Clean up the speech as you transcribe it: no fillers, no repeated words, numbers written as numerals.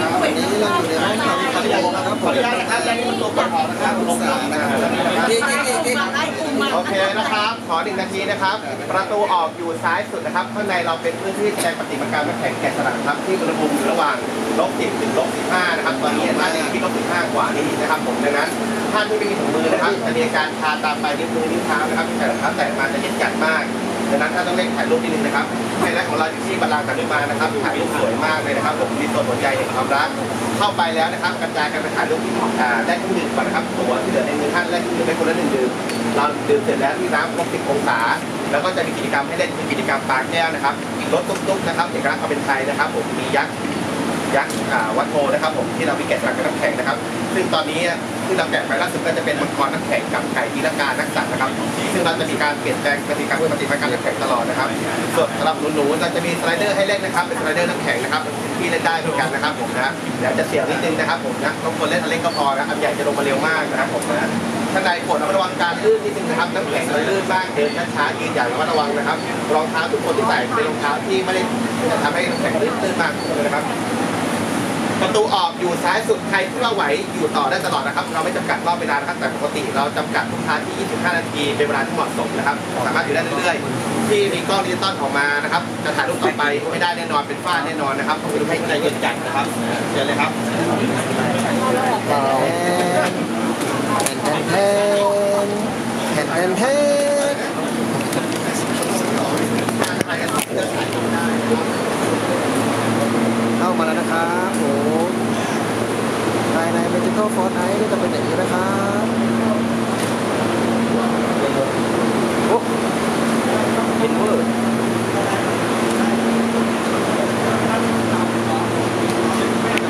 วันนี้เราอยู่ในห้องทำการโนะครับขออนุญาตนะครับและนี่มันตัวประกอบนะครับองศานะครับโอเคนะครับขอ1 นาทีนะครับประตูออกอยู่ซ้ายสุดนะครับข้างในเราเป็นพื้นที่แสดงปฏิมากรรมน้ำแข็งแกะสลักครับที่อุณหภูมิอยู่ระหว่าง-10 ถึง-15นะครับตอนนี้ท่านอยู่ที่-15 กว่านี้นะครับผมดังนั้นท่านที่ไม่มีถุงมือนะครับจะมีการทาตามปลายนิ้วมือนิ้วเท้านะครับที่ใส่รองเท้าแตะมาจะเย็นจัดมากดังนั้นถ้าต้องเล่นถ่ายรูปนิดนึงนะครับไฮไลท์ของเราอยู่ที่บัลลังก์สันติบาลนะครับถ่ายรูปสวยมากเลยนะครับผมมีส่วนหัวใจแห่งความรักเข้าไปแล้วนะครับกระจายกันไปถ่ายรูปที่ได้เครื่องดื่มก่อนนะครับตัวที่เหลือในมือท่านและเครื่องดื่มไปคนละ1 ดื่มเราดื่มเสร็จแล้วที่น้ำ-10 องศาแล้วก็จะมีกิจกรรมให้เล่นคือกิจกรรมปาแก้วนะครับอีกรถตุ๊กๆนะครับเอกลักษณ์ความเป็นไทยนะครับผมมียักษ์วัดโพนะครับผมที่เรามีแกะสลักกับน้ำแข็งนะครับซึ่งตอนนี้ที่เราแกะไปล่าสุดก็จะเป็นมังกรน้ำแข็งกับไก่ตีลังกานักสัตว์นะครับซึ่งเราจะมีการเปลี่ยนแปลงปฏิกรรมปฏิมากรรมน้ำแข็งตลอดนะครับส่วนสำหรับหนูๆเราจะมีสไลเดอร์ให้เล่นนะครับเป็นสไลเดอร์น้ำแข็งนะครับที่เล่นได้เหมือนกันนะครับผมนะเดี๋ยวจะเสี่ยงนิดนึงนะครับผมนะต้องคนเล่นอันเล็กก็พอนะครับใหญ่จะลงมาเร็วมากนะครับผมนะท่านใดโปรดระวังการลื่นนิดนึงนะครับน้ำแข็งลื่นบ้างเดินช้าๆยืนอย่างระมัดระวังนะครับรองเท้าทุกคนที่ใส่เป็นรองเท้าที่ไม่ได้ทำให้น้ำแข็งลื่นมากเลยนะครับประตูออกอยู่ซ้ายสุดใครที่ว่าไหวอยู่ต่อได้ตลอดนะครับเราไม่จำกัดรอบเวลานะครับแต่ปกติเราจำกัดลูกค้าที่25 นาทีเป็นเวลาที่เหมาะสมนะครับสามารถอยู่ได้เรื่อยๆที่มีกล้องดิจิตอลออกมานะครับจะถ่ายรูปต่อไปไม่ได้แน่นอนเป็นฝ้าแน่นอนนะครับต้องให้ใจเย็นจัดนะครับเชิญเลยครับเข้ามาแล้วนะครับผมภายใน Magical Fortnite ก็จะเป็นอย่างนี้นะครับ